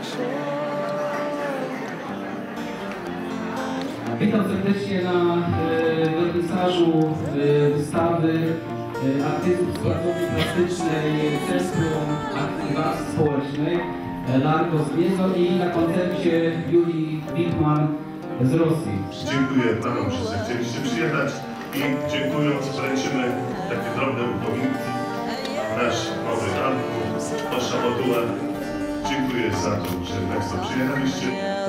Witam serdecznie na wernisażu wystawy artystów z pracowni plastycznej Centrum Aktywacji Społecznej Largo z Miezo i na koncercie Julii Wittmann z Rosji. Dziękuję Panom, że chcieliście przyjechać i dziękując wręczymy takie drobne upominki. Nasz nowy album Wasza moduła. Dziękuję za to, że Państwo przyjechaliście.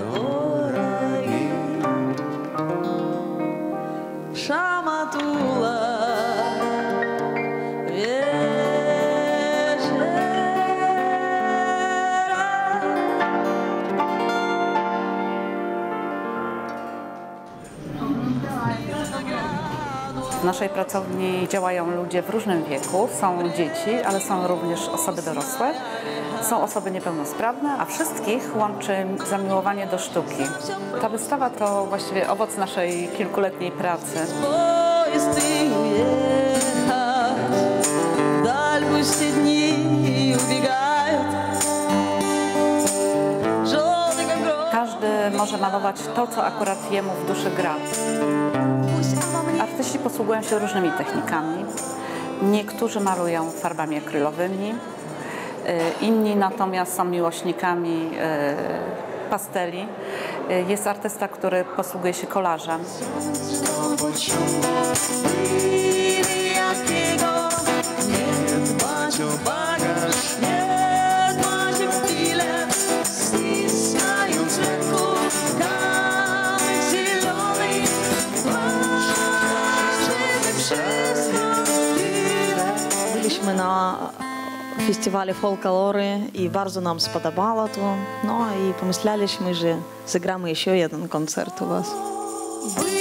W naszej pracowni działają ludzie w różnym wieku. Są dzieci, ale są również osoby dorosłe. Są osoby niepełnosprawne, a wszystkich łączy zamiłowanie do sztuki. Ta wystawa to właściwie owoc naszej kilkuletniej pracy. Każdy może malować to, co akurat jemu w duszy gra. Artyści posługują się różnymi technikami. Niektórzy malują farbami akrylowymi, inni natomiast są miłośnikami pasteli. Jest artysta, który posługuje się kolażem. Byliśmy na festiwalu Folklory i bardzo nam spodobało to. No i pomyśleliśmy, że zagramy jeszcze jeden koncert u was.